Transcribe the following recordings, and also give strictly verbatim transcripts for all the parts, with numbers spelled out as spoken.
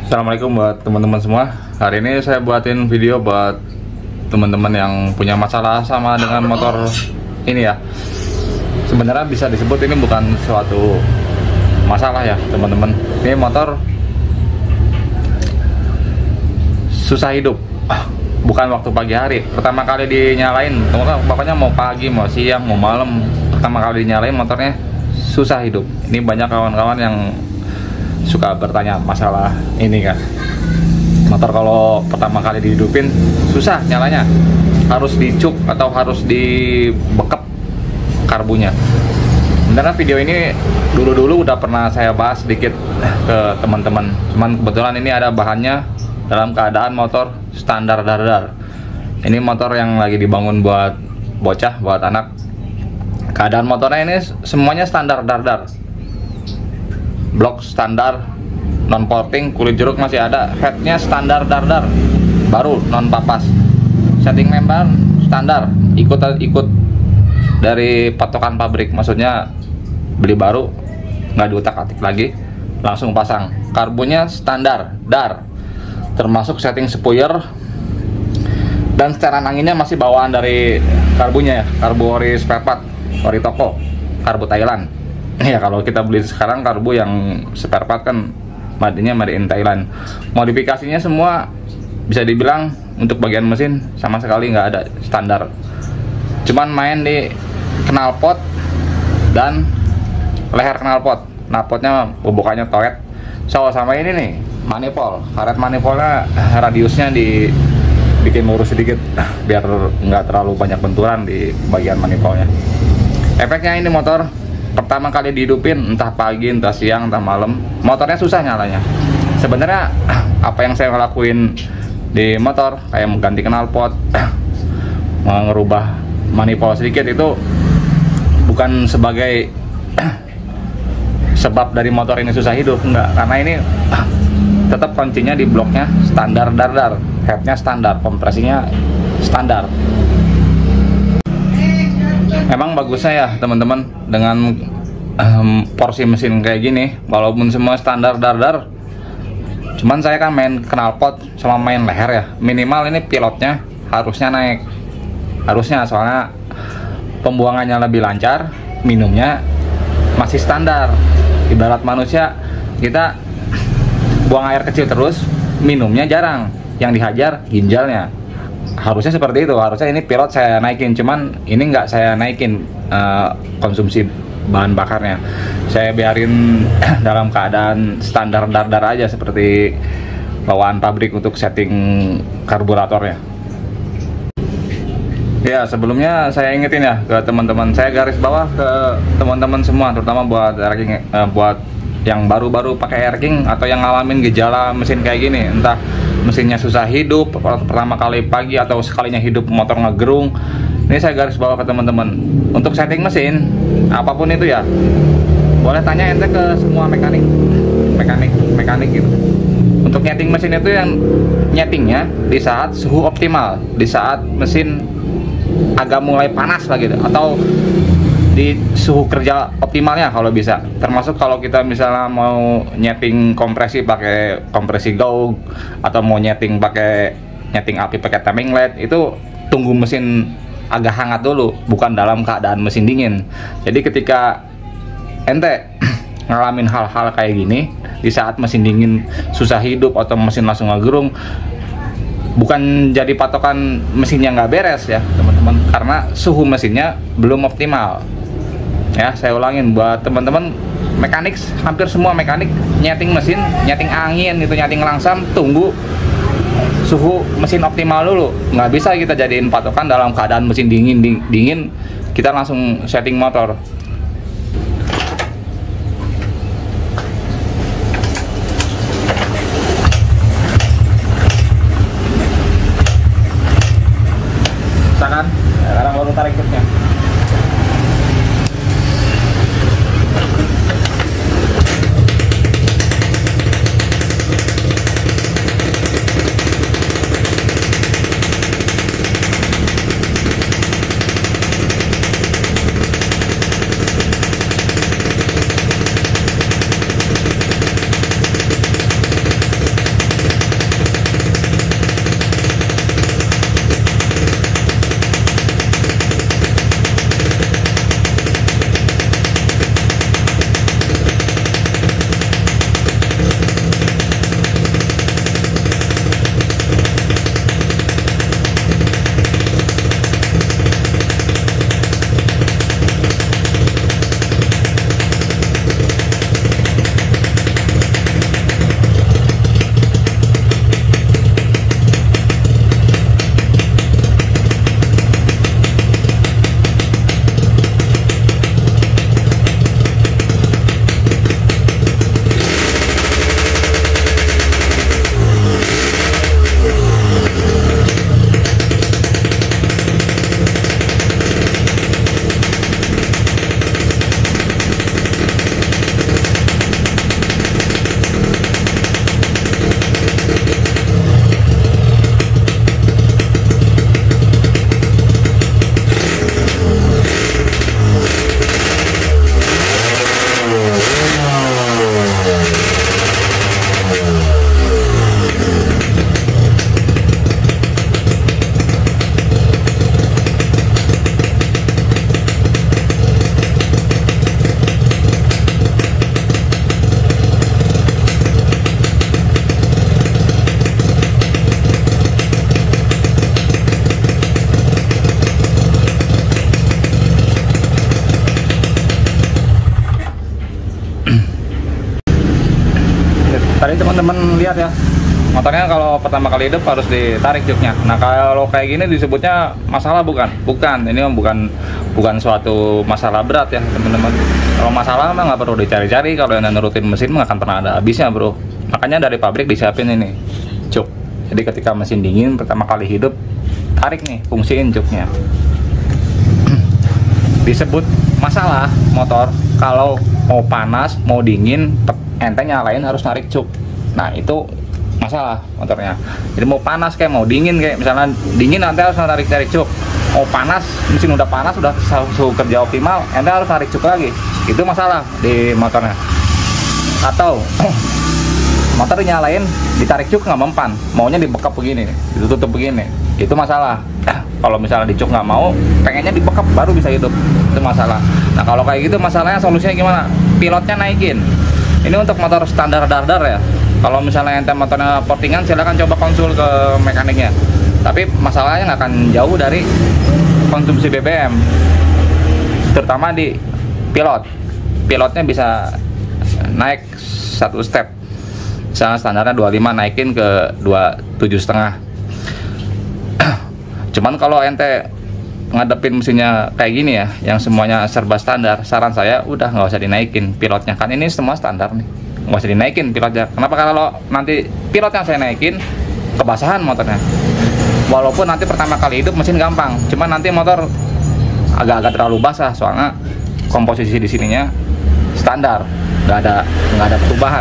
Assalamualaikum buat teman-teman semua. Hari ini saya buatin video buat teman-teman yang punya masalah sama dengan motor ini ya. Sebenarnya bisa disebut ini bukan suatu masalah ya teman-teman. Ini motor susah hidup. Bukan waktu pagi hari. Pertama kali dinyalain, pokoknya mau pagi, mau siang, mau malam, pertama kali dinyalain motornya susah hidup. Ini banyak kawan-kawan yang suka bertanya masalah ini kan, motor kalau pertama kali dihidupin susah nyalanya, harus dicuk atau harus dibekep karbunya. Sebenarnya video ini dulu-dulu udah pernah saya bahas sedikit ke teman-teman, cuman kebetulan ini ada bahannya dalam keadaan motor standar dardar. Ini motor yang lagi dibangun buat bocah, buat anak. Keadaan motornya ini semuanya standar dardar, blok standar, non porting, kulit jeruk masih ada, headnya standar dardar, baru non papas, setting member standar, ikut ikut dari patokan pabrik, maksudnya beli baru nggak diutak-atik lagi, langsung pasang. Karbunya standar dar, termasuk setting spoiler, dan setelan anginnya masih bawaan dari karbunya ya, karbu ori spare part, ori toko, karbu Thailand. Ya kalau kita beli sekarang karbu yang spare part kan madinya made in Thailand. Modifikasinya semua bisa dibilang untuk bagian mesin sama sekali nggak ada, standar. Cuman main di knalpot dan leher knalpot. Knalpotnya bubukannya toet. So sama ini nih manifold, karet manifoldnya radiusnya dibikin lurus sedikit biar nggak terlalu banyak benturan di bagian manifoldnya. Efeknya ini motor pertama kali dihidupin, entah pagi, entah siang, entah malam, motornya susah nyalanya. Sebenarnya apa yang saya lakuin di motor, kayak mengganti knalpot, merubah manifold sedikit, itu bukan sebagai sebab dari motor ini susah hidup, enggak. Karena ini tetap kuncinya di bloknya standar dardar, headnya standar, kompresinya standar. Memang bagusnya ya teman-teman dengan um, porsi mesin kayak gini, walaupun semua standar dardar, cuman saya kan main knalpot sama main leher ya, minimal ini pilotnya harusnya naik, harusnya, soalnya pembuangannya lebih lancar, minumnya masih standar. Ibarat manusia, kita buang air kecil terus, minumnya jarang, yang dihajar ginjalnya. Harusnya seperti itu, harusnya ini pilot saya naikin, cuman ini nggak saya naikin uh, konsumsi bahan bakarnya, saya biarin dalam keadaan standar dardar aja seperti bawaan pabrik untuk setting karburatornya. Ya sebelumnya saya ingetin ya ke teman-teman, saya garis bawah ke teman-teman semua, terutama buat erking, uh, buat yang baru-baru pakai erking atau yang ngalamin gejala mesin kayak gini, entah mesinnya susah hidup pertama kali pagi atau sekalinya hidup motor ngegerung. Ini saya garis bawah ke teman-teman, untuk setting mesin apapun itu ya, boleh tanya ente ke semua mekanik mekanik mekanik gitu. Untuk nyeting mesin itu yang nyetingnya di saat suhu optimal, di saat mesin agak mulai panas lagi, atau di suhu kerja optimalnya kalau bisa. Termasuk kalau kita misalnya mau nyeting kompresi pakai kompresi gaug, atau mau nyeting pakai nyeting api pakai timing LED, itu tunggu mesin agak hangat dulu, bukan dalam keadaan mesin dingin. Jadi ketika ente ngalamin hal-hal kayak gini di saat mesin dingin susah hidup atau mesin langsung ngegerung, bukan jadi patokan mesinnya nggak beres ya teman-teman, karena suhu mesinnya belum optimal. Ya, saya ulangin buat teman-teman mekanik, hampir semua mekanik nyeting mesin, nyeting angin gitu, nyeting langsam, tunggu suhu mesin optimal dulu. Nggak bisa kita jadiin patokan dalam keadaan mesin dingin ding, dingin kita langsung setting motor. Misalkan sekarang baru tarik kitnya. Tadi teman-teman lihat ya, motornya kalau pertama kali hidup harus ditarik joknya. Nah kalau kayak gini disebutnya masalah bukan? Bukan, ini bukan bukan suatu masalah berat ya teman-teman. Kalau masalah mah nggak perlu dicari-cari, kalau yang nurutin mesin nggak akan pernah ada habisnya bro. Makanya dari pabrik disiapin ini jok. Jadi ketika mesin dingin pertama kali hidup, tarik nih, fungsiin joknya. Disebut masalah motor kalau mau panas, mau dingin, ente nyalain harus narik jok. Nah itu masalah motornya. Jadi mau panas kayak mau dingin, kayak misalnya dingin ente harus narik narik jok. Mau panas, mesin udah panas, udah suhu kerja optimal, ente harus narik jok lagi. Itu masalah di motornya. Atau motor nyalain, ditarik jok nggak mempan, maunya dibekap begini, ditutup begini, itu masalah. Kalau misalnya di jok nggak mau, pengennya dibekap baru bisa hidup, itu masalah. Nah kalau kayak gitu masalahnya solusinya gimana? Pilotnya naikin. Ini untuk motor standar dardar ya. Kalau misalnya ente motornya portingan, silahkan coba konsul ke mekaniknya. Tapi masalahnya nggak akan jauh dari konsumsi B B M, terutama di pilot. Pilotnya bisa naik satu step. Misalnya standarnya dua puluh lima, naikin ke dua puluh tujuh setengah. Cuman kalau ente ngadepin mesinnya kayak gini ya, yang semuanya serba standar, saran saya udah nggak usah dinaikin pilotnya, kan ini semua standar nih, nggak usah dinaikin pilotnya. Kenapa? Kalau nanti pilot yang saya naikin, kebasahan motornya. Walaupun nanti pertama kali hidup mesin gampang, cuman nanti motor agak-agak terlalu basah, soalnya komposisi di sininya standar, nggak ada nggak ada perubahan.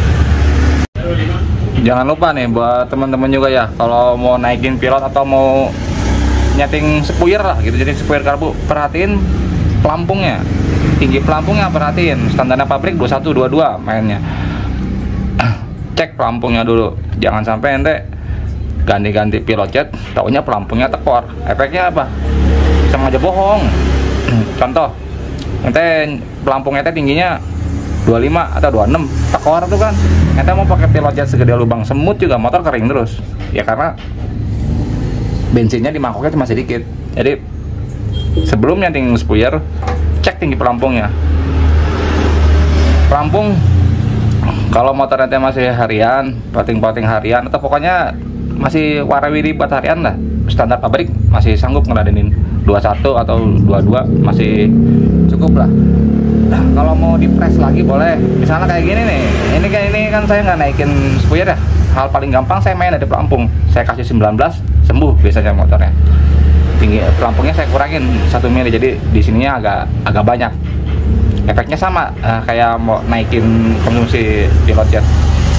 Jangan lupa nih buat teman-teman juga ya, kalau mau naikin pilot atau mau nyeting spuyer lah gitu, jadi spuyer karbu, perhatiin pelampungnya, tinggi pelampungnya perhatiin, standarnya pabrik dua puluh satu dua puluh dua mainnya. Cek pelampungnya dulu, jangan sampai ente ganti-ganti pilot jet, taunya pelampungnya tekor. Efeknya apa? Sama aja bohong. Contoh, ente pelampung ente tingginya dua puluh lima atau dua puluh enam, tekor tuh kan. Ente mau pakai pilot jet segede lubang semut juga motor kering terus. Ya karena bensinnya di mangkoknya cuma sedikit. Jadi sebelum nyeting spuyer, cek tinggi pelampungnya. Pelampung kalau motor ente masih harian, poting-poting harian, atau pokoknya masih warawiri buat harian lah, standar pabrik masih sanggup ngeladenin dua puluh satu atau dua puluh dua, masih cukup lah. Nah, kalau mau dipres lagi boleh, misalnya kayak gini nih, ini kan ini kan saya nggak naikin spuyer ya. Hal paling gampang saya main dari pelampung, saya kasih sembilan belas, sembuh biasanya motornya. Tinggi pelampungnya saya kurangin satu mili, jadi di sininya agak agak banyak. Efeknya sama uh, kayak mau naikin konsumsi pilot jet.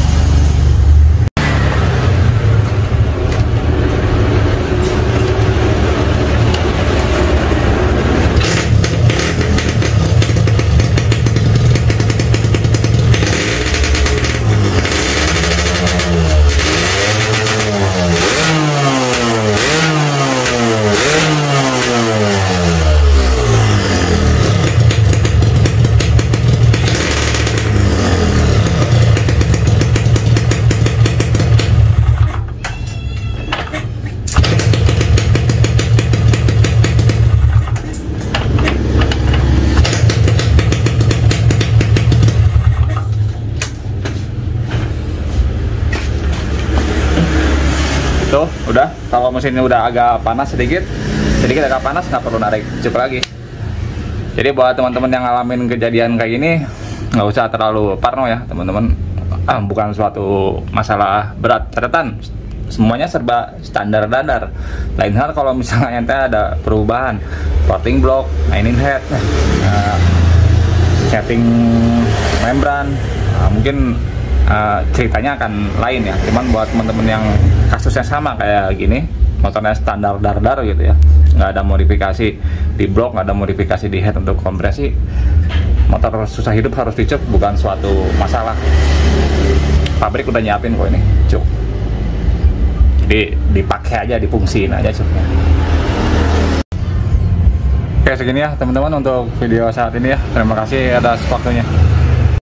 Tuh, udah. Kalau mesinnya udah agak panas sedikit, sedikit agak panas, nggak perlu narik jok lagi. Jadi buat teman-teman yang ngalamin kejadian kayak gini, nggak usah terlalu parno ya teman-teman. Ah, bukan suatu masalah berat. Catatan, semuanya serba standar dadar. Lain hal kalau misalnya ente ada perubahan, porting block, mainin head, uh, setting membran, uh, mungkin uh, ceritanya akan lain ya. Cuman buat teman-teman yang kasusnya sama kayak gini, motornya standar dardar gitu ya, nggak ada modifikasi di blok, nggak ada modifikasi di head untuk kompresi, motor susah hidup harus dicek, bukan suatu masalah. Pabrik udah nyiapin kok ini cuk, jadi dipakai aja, difungsiin aja cuknya. Oke, segini ya teman-teman untuk video saat ini ya. Terima kasih atas waktunya.